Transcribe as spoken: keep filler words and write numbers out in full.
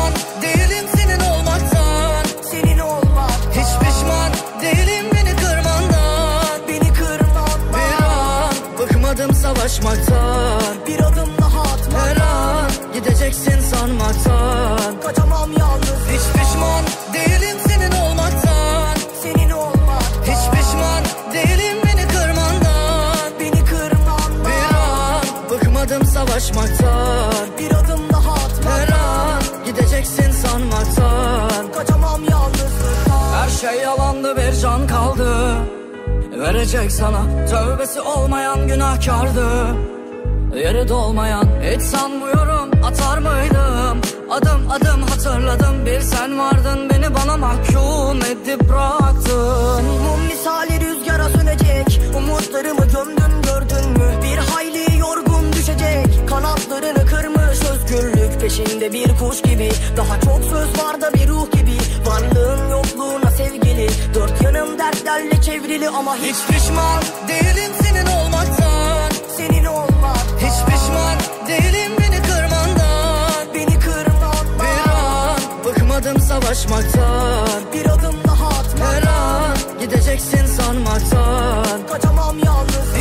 pişman değilim senin olmaktan. Senin olmak. Hiç pişman değilim beni kırmandan. Beni kırmandan. Bir an bıkmadım savaşmaktan. Bir adım daha atmaktan. Her an gideceksin sanmaktan. Kaçamam yalnız. Hiç pişman değilim senin olmaktan. Senin olmak. Hiç pişman değilim beni kırmandan. Beni kırmandan. Bir an bıkmadım savaşmaktan. Bir adım daha atmaktan. Her an gideceksin sanmaktan. Kaçamam yalnızlıktan. Her şey yalandı, bir can kaldı verecek sana. Tövbesi olmayan günahkardı. Yeri dolmayan hiç sanmıyorum atar mıydım. Adım adım hatırladım, bir sen vardın, beni bana mahkum edip bıraktın. Mum misali rüzgara sönecek, umutlarımı gömdün gördün mü? Bir hayli yorgun düşecek, kanatlarını kırmış özgürlük peşinde bir kuş gibi. Daha çok söz var da bir ruh gibi, varlığın yokluğuna sevgili. Dört yanım dertlerle çevrili ama hiç pişman değilim senin olmaktan. Senin olmak. Hiç pişman değilim beni kırmandan. Beni kırmandan. Bir an bıkmadım savaşmaktan. Bir adım daha atmaktan. Her an gideceksin sanmaktan. Kaçamam yalnız.